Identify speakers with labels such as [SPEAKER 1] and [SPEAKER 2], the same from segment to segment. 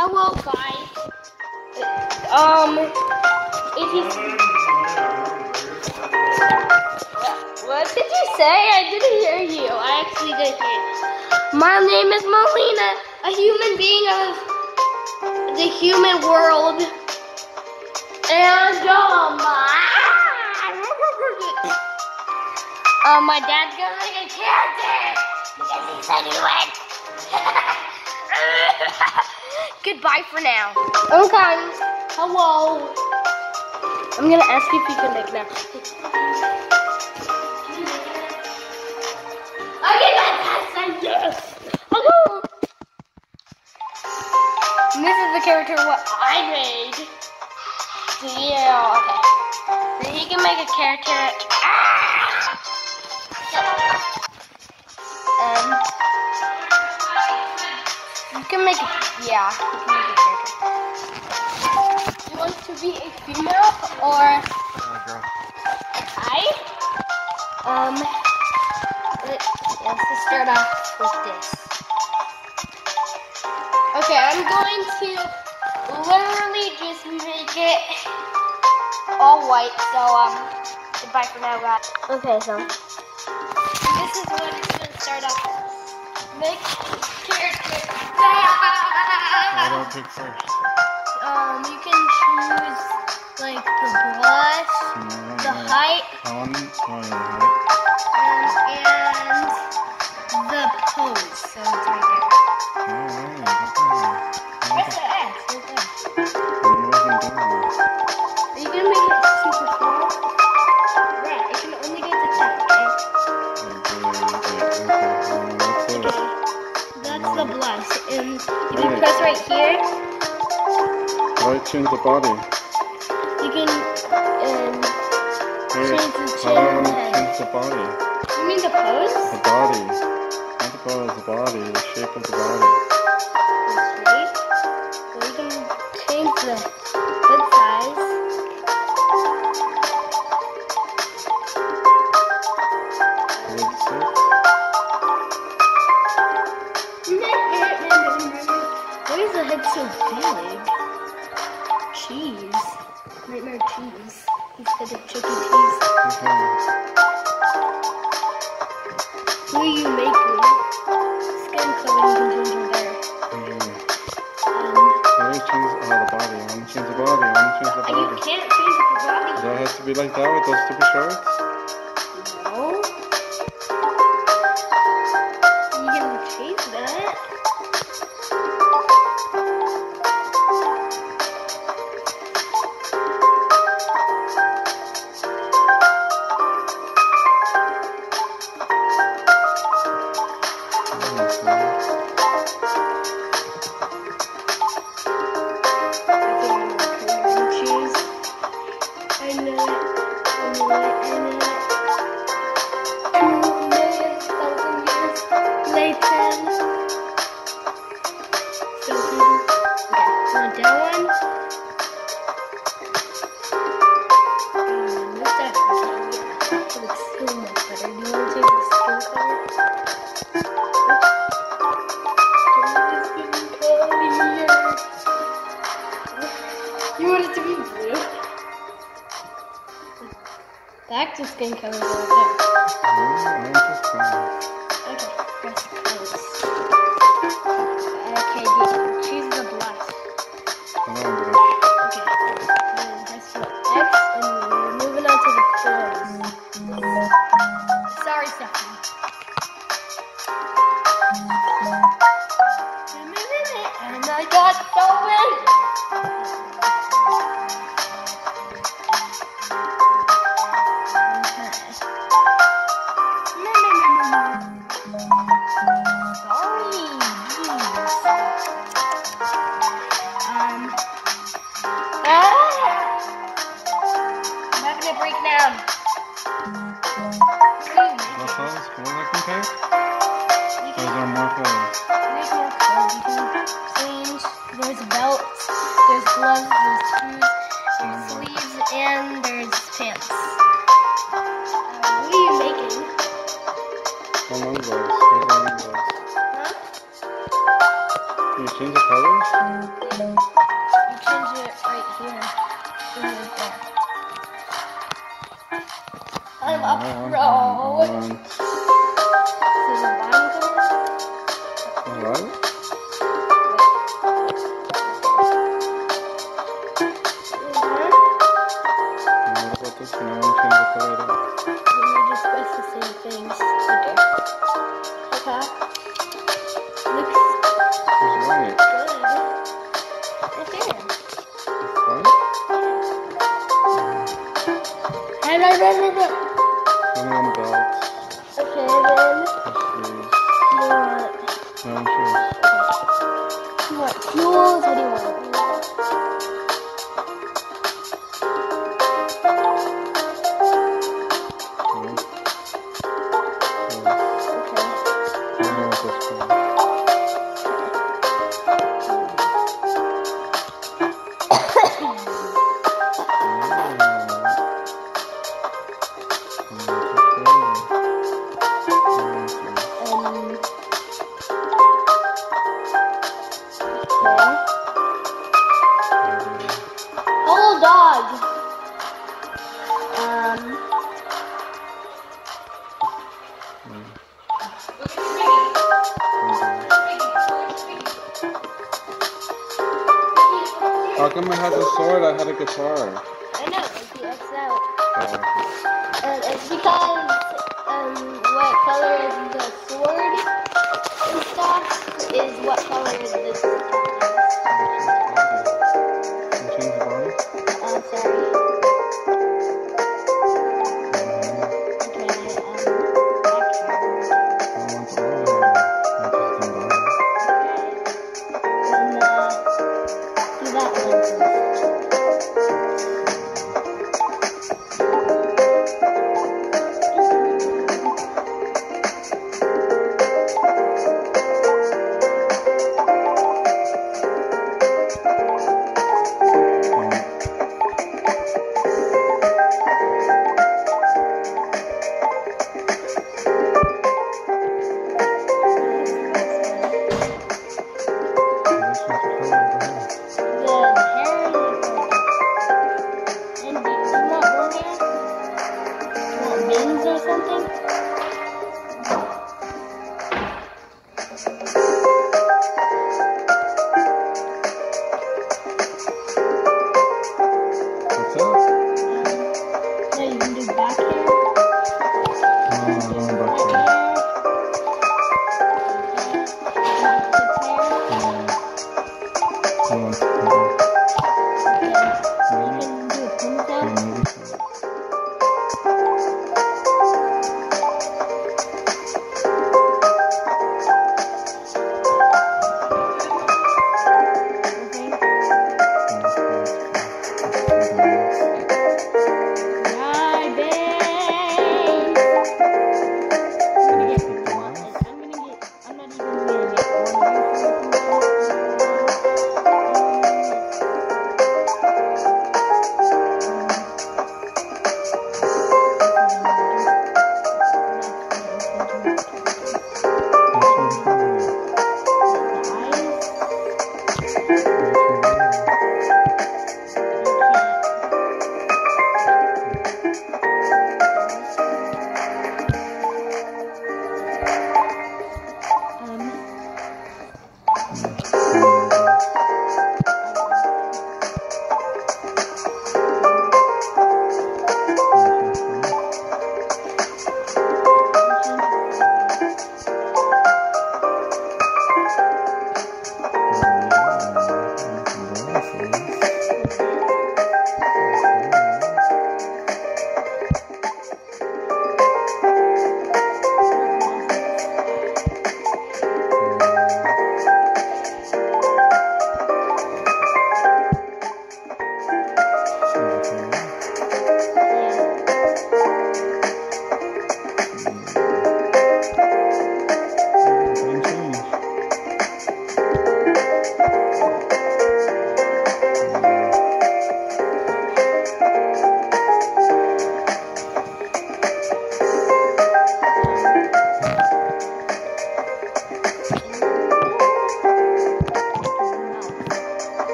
[SPEAKER 1] Hello, guys. If you... What did you say? I didn't hear you. I actually didn't hear you. My name is Melina, a human being of the human world. And, my dad's gonna make a character because he said he would. Goodbye for now. Okay. Hello. I'm gonna ask you if you can make now. Okay, that's yes. Hello. And this is the character what I made. So yeah, okay. So he can make a character. You can make it, yeah, you can make a character. Do you want to be a female or a
[SPEAKER 2] girl?
[SPEAKER 1] I? Let's just start off with this. Okay, I'm going to literally just make it all white, so, goodbye for now, guys. Okay, so, this is what it's going to start off with. Make character.
[SPEAKER 2] What do I pick first?
[SPEAKER 1] You can choose like the blush, the height,
[SPEAKER 2] and
[SPEAKER 1] the pose. So it's right there. Press the X right there. You can make it super small. Right, it can only get the top, okay? That's the blush, and if you press right here,
[SPEAKER 2] how do I change the body?
[SPEAKER 1] you can change the chin
[SPEAKER 2] How do
[SPEAKER 1] and
[SPEAKER 2] I
[SPEAKER 1] head.
[SPEAKER 2] change the body?
[SPEAKER 1] You mean the pose?
[SPEAKER 2] The body. Not the pose, the body. The shape of the body.
[SPEAKER 1] The shape? Well, you can change the good size. Why is the head so big? Cheese. Nightmare cheese. Instead of Chuck E. Cheese. Who are you making? Skin color you can change your hair.
[SPEAKER 2] How do I change the body? I want to change the body.
[SPEAKER 1] You can't change the body.
[SPEAKER 2] Does it have to be like that with those stupid shorts?
[SPEAKER 1] No. You can change that. You want it to be blue? The actual skin color is over there. Okay, press close. Okay, choose the blush. Okay, then press the X and we're moving on to the clothes. Sorry, Stephanie. And I got going. Break down.
[SPEAKER 2] What clothes? What I can take? Or is there more clothes?
[SPEAKER 1] There's more clothes. You can change. There's belts, there's gloves, there's shoes, there's sleeves, and there's pants. What are you making?
[SPEAKER 2] Long gloves. Where's the long gloves?
[SPEAKER 1] Huh?
[SPEAKER 2] you change the colors?
[SPEAKER 1] You change it right here. Right there. I'm a pro. See the bottom color?
[SPEAKER 2] What? What about this one? I want to change the color of that.
[SPEAKER 1] Then you just press the same things right there. Okay. Looks
[SPEAKER 2] It's white.
[SPEAKER 1] good. Right there.
[SPEAKER 2] It's white?
[SPEAKER 1] Hey,
[SPEAKER 2] And then belts.
[SPEAKER 1] okay, then
[SPEAKER 2] Shoes.
[SPEAKER 1] you want
[SPEAKER 2] No shoes.
[SPEAKER 1] what? Fuels? What do you want? Okay.
[SPEAKER 2] I know what this is.
[SPEAKER 1] Hello, dog.
[SPEAKER 2] How come it has a sword? I had a guitar.
[SPEAKER 1] I know, it's the X out.
[SPEAKER 2] Oh,
[SPEAKER 1] It's because what color is the sword and stuff is what color is this.
[SPEAKER 2] change the body?
[SPEAKER 1] Sorry.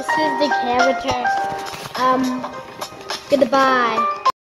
[SPEAKER 1] this is the character. Goodbye.